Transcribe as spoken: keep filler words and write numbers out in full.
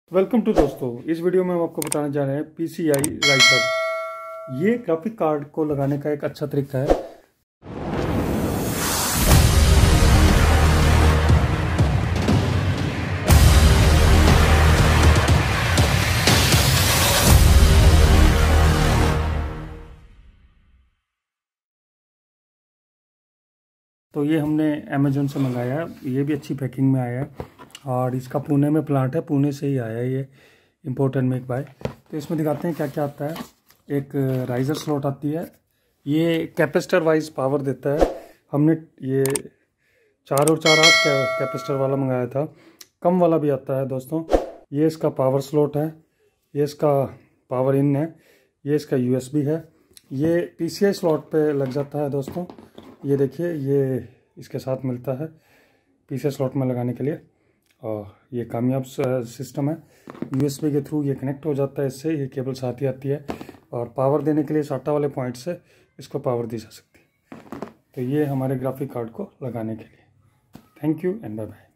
Welcome to दोस्तों, इस video में हम आपको बताने जा रहे हैं पीसीआई राइटर। ये ग्राफिक कार्ड को लगाने का एक अच्छा तरीका है। तो ये हमने अमेजोन से मंगाया है, ये भी अच्छी पैकिंग में आया है और इसका पुणे में प्लांट है, पुणे से ही आया है ये, इम्पोर्टेड मेक बाय। तो इसमें दिखाते हैं क्या क्या आता है। एक राइजर स्लॉट आती है, ये कैपेसिटर वाइज पावर देता है। हमने ये चार और चार आठ कैपेसिटर वाला मंगाया था, कम वाला भी आता है दोस्तों। ये इसका पावर स्लॉट है, ये इसका पावर इन है, ये इसका यूएसबी है। ये पीसीआई स्लॉट पे लग जाता है दोस्तों। ये देखिए, ये इसके साथ मिलता है पीसीआई स्लॉट में लगाने के लिए और ये कामयाब सिस्टम है। यूएसबी के थ्रू ये कनेक्ट हो जाता है इससे, ये केबल साथ ही आती है और पावर देने के लिए साटा वाले पॉइंट से इसको पावर दी जा सकती है। तो ये हमारे ग्राफिक कार्ड को लगाने के लिए। Thank you and bye bye.